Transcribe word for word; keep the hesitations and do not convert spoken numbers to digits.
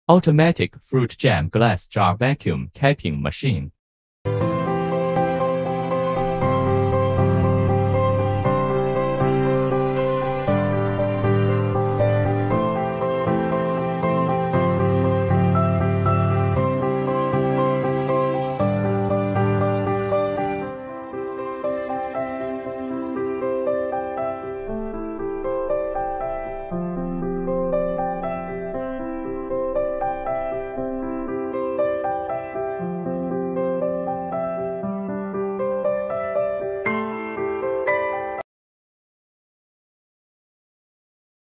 Automatic fruit jam glass jar vacuum capping machine.